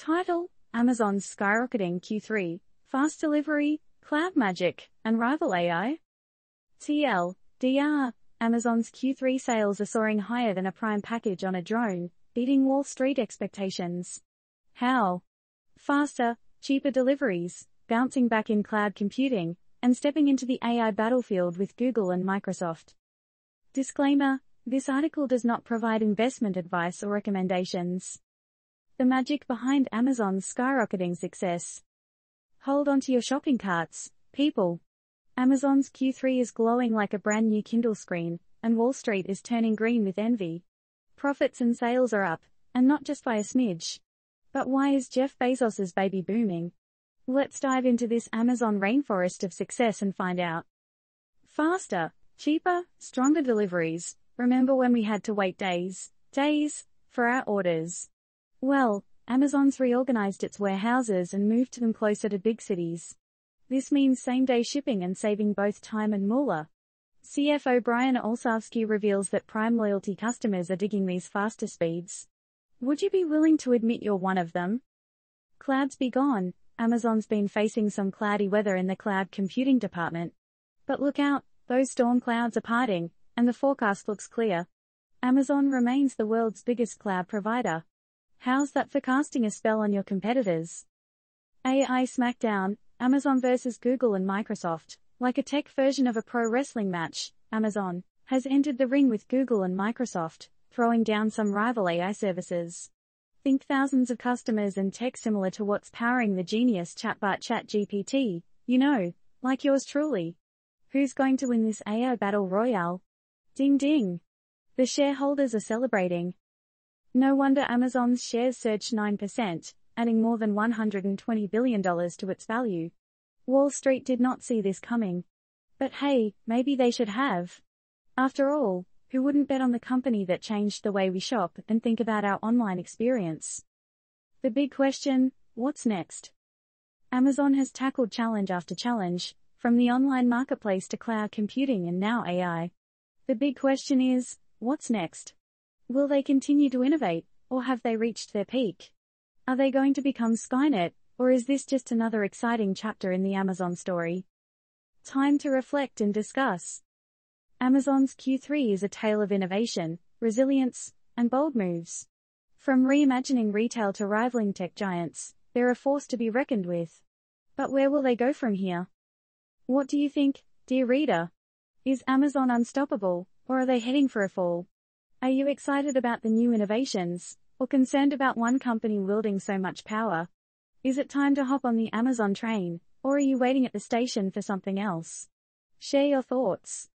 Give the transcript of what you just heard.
Title: Amazon's skyrocketing Q3, fast delivery, cloud magic, and rival AI. TLDR: Amazon's Q3 sales are soaring higher than a Prime package on a drone, beating Wall Street expectations. How? Faster, cheaper deliveries, bouncing back in cloud computing, and stepping into the AI battlefield with Google and Microsoft. Disclaimer: this article does not provide investment advice or recommendations. The magic behind Amazon's skyrocketing success. Hold on to your shopping carts, people. Amazon's Q3 is glowing like a brand new Kindle screen, and Wall Street is turning green with envy. Profits and sales are up, and not just by a smidge. But why is Jeff Bezos's baby booming? Let's dive into this Amazon rainforest of success and find out. Faster, cheaper, stronger deliveries. Remember when we had to wait days, for our orders? Well, Amazon's reorganized its warehouses and moved them closer to big cities. This means same-day shipping and saving both time and moolah. CFO Brian Olsavsky reveals that Prime loyalty customers are digging these faster speeds. Would you be willing to admit you're one of them? Clouds be gone. Amazon's been facing some cloudy weather in the cloud computing department. But look out, those storm clouds are parting, and the forecast looks clear. Amazon remains the world's biggest cloud provider. How's that for casting a spell on your competitors? AI Smackdown, Amazon versus Google and Microsoft. Like a tech version of a pro wrestling match, Amazon has entered the ring with Google and Microsoft, throwing down some rival AI services. Think thousands of customers and tech similar to what's powering the genius chatbot ChatGPT, like yours truly. Who's going to win this AI battle royale? Ding ding. The shareholders are celebrating. No wonder Amazon's shares surged 9%, adding more than $120 billion to its value. Wall Street did not see this coming. But hey, maybe they should have. After all, who wouldn't bet on the company that changed the way we shop and think about our online experience? The big question: what's next? Amazon has tackled challenge after challenge, from the online marketplace to cloud computing and now AI. The big question is, what's next? Will they continue to innovate, or have they reached their peak? Are they going to become Skynet, or is this just another exciting chapter in the Amazon story? Time to reflect and discuss. Amazon's Q3 is a tale of innovation, resilience, and bold moves. From reimagining retail to rivaling tech giants, they're a force to be reckoned with. But where will they go from here? What do you think, dear reader? Is Amazon unstoppable, or are they heading for a fall? Are you excited about the new innovations, or concerned about one company wielding so much power? Is it time to hop on the Amazon train, or are you waiting at the station for something else? Share your thoughts.